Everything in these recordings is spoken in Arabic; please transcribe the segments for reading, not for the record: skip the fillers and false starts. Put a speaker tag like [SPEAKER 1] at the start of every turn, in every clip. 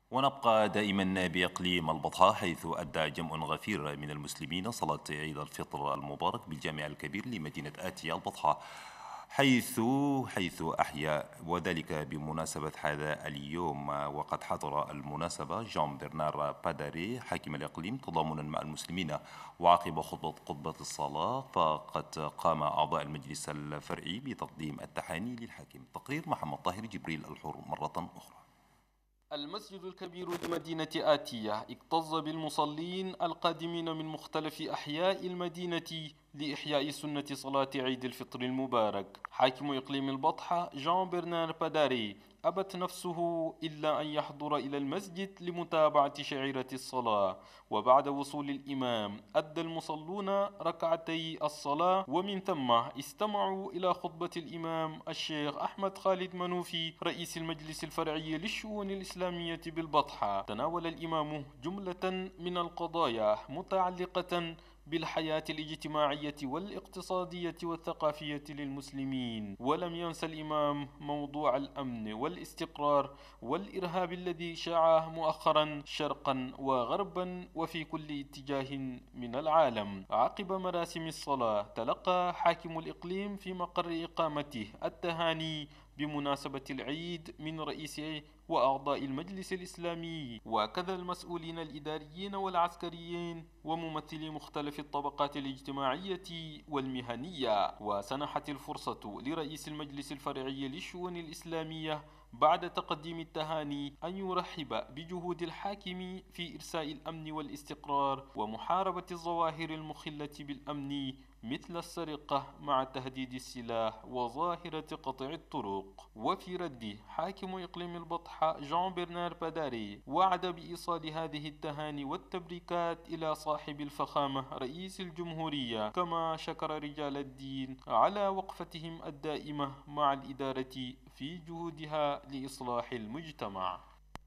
[SPEAKER 1] ونبقى دائما بإقليم البطحاء، حيث أدى جمع غفير من المسلمين صلاة عيد الفطر المبارك بالجامع الكبير لمدينة آتيا البطحاء، حيث أحيا وذلك بمناسبة هذا اليوم. وقد حضر المناسبة جان برنار باداري حاكم الإقليم تضامنا مع المسلمين. وعقب خطبة الصلاة فقد قام أعضاء المجلس الفرعي بتقديم التحاني للحاكم. تقرير محمد طاهر جبريل الحر مرة أخرى.
[SPEAKER 2] المسجد الكبير لمدينة آتية اكتظ بالمصلين القادمين من مختلف أحياء المدينة لإحياء سنة صلاة عيد الفطر المبارك. حاكم إقليم البطحة جان برنار باداري أبت نفسه إلا أن يحضر إلى المسجد لمتابعة شعيرة الصلاة، وبعد وصول الإمام أدى المصلون ركعتي الصلاة، ومن ثم استمعوا إلى خطبة الإمام الشيخ أحمد خالد منوفي رئيس المجلس الفرعي للشؤون الإسلامية بالبطحة. تناول الإمام جملة من القضايا متعلقة بالحياة الاجتماعية والاقتصادية والثقافية للمسلمين، ولم ينس الإمام موضوع الأمن والاستقرار والإرهاب الذي شاع مؤخرا شرقا وغربا وفي كل اتجاه من العالم. عقب مراسم الصلاة تلقى حاكم الإقليم في مقر إقامته التهاني بمناسبة العيد من رئيس وأعضاء المجلس الإسلامي، وكذا المسؤولين الإداريين والعسكريين وممثلي مختلف الطبقات الاجتماعية والمهنية. وسنحت الفرصة لرئيس المجلس الفرعي للشؤون الإسلامية بعد تقديم التهاني أن يرحب بجهود الحاكم في إرساء الأمن والاستقرار ومحاربة الظواهر المخلة بالأمن مثل السرقة مع تهديد السلاح وظاهرة قطع الطرق. وفي رد حاكم إقليم البطحة جان برنار باداري وعد بإيصال هذه التهاني والتبريكات إلى صاحب الفخامة رئيس الجمهورية، كما شكر رجال الدين على وقفتهم الدائمة مع الإدارة في جهودها لإصلاح المجتمع.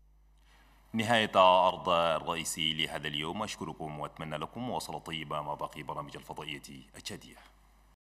[SPEAKER 1] نهاية عرض الرئيسي لهذا اليوم. أشكركم وأتمنى لكم مواصلة طيبة مع باقي برامج الفضائية الشادية.